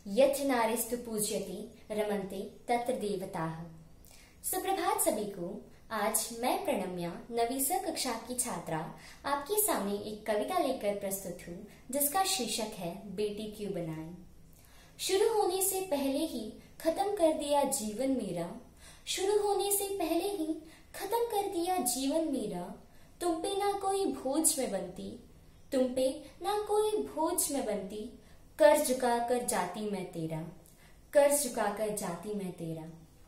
यत् नारीस्तु पूज्यते रमन्ते तत्र देवताः। सुप्रभात सभी को। आज मैं प्रणम्या 9वीं स कक्षा की छात्रा आपके सामने एक कविता लेकर प्रस्तुत हूँ, जिसका शीर्षक है बेटी क्यों बनाई। शुरू होने से पहले ही खत्म कर दिया जीवन मेरा, शुरू होने से पहले ही खत्म कर दिया जीवन मेरा। तुम पे ना कोई बोझ में बनती, तुम पे ना कोई बोझ में बनती, कर्ज चुका कर जाती मैं तेरा, कर्ज चुका कर जाती मैं तेरा।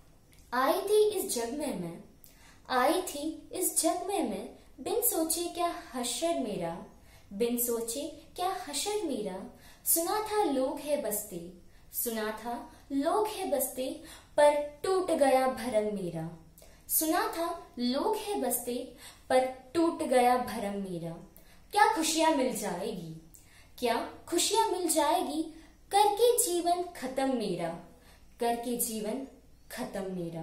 आई थी इस जग में मैं, आई थी इस जग में मैं, बिन सोचे क्या हशर मेरा, बिन सोचे क्या हशर मेरा। सुना था लोग है बसते, सुना था लोग है बसते, पर टूट गया भरम मेरा। सुना था लोग है बसते, पर टूट गया भरम मेरा। क्या खुशियां मिल जाएगी, क्या खुशियां मिल जाएगी, करके जीवन खत्म मेरा, करके जीवन खत्म मेरा।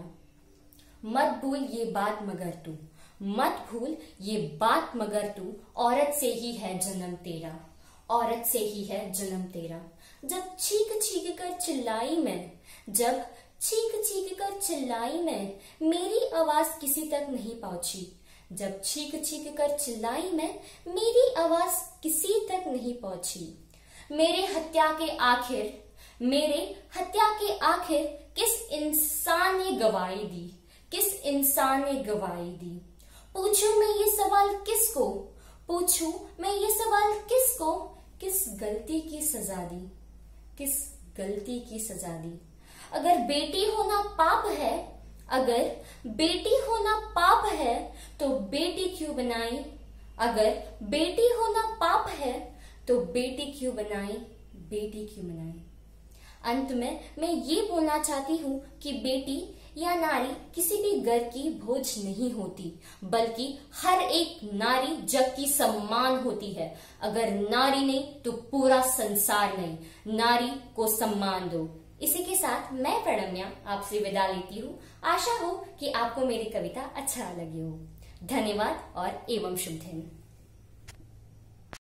मत भूल ये बात मगर तू, मत भूल ये बात मगर तू, औरत से ही है जन्म तेरा, औरत से ही है जन्म तेरा। जब चीख चीख कर चिल्लाई मैं, जब चीख चीख कर चिल्लाई मैं, मेरी आवाज किसी तक नहीं पहुंची। जब चीख चीख कर चिल्लाई मैं, मेरी आवाज किसी तक नहीं पहुंची। मेरे हत्या के आखिर, मेरे हत्या के आखिर किस इंसान ने गवाही दी, किस इंसान ने गवाही दी। पूछूं मैं ये सवाल किसको, पूछूं मैं ये सवाल किसको, किस गलती की सजा दी, किस गलती की सजा दी। अगर बेटी होना पाप है, अगर बेटी होना पाप है, तो बेटी क्यों बनाई। अगर बेटी होना पाप है, तो बेटी क्यों बनाई, बेटी क्यों बनाई। अंत में मैं ये बोलना चाहती हूँ कि बेटी या नारी किसी भी घर की बोझ नहीं होती, बल्कि हर एक नारी जग की सम्मान होती है। अगर नारी नहीं तो पूरा संसार नहीं। नारी को सम्मान दो। इसी के साथ मैं प्रणम्या आपसे विदा लेती हूँ। आशा हो कि आपको मेरी कविता अच्छा लगी हो। धन्यवाद और एवं शुभ दिन।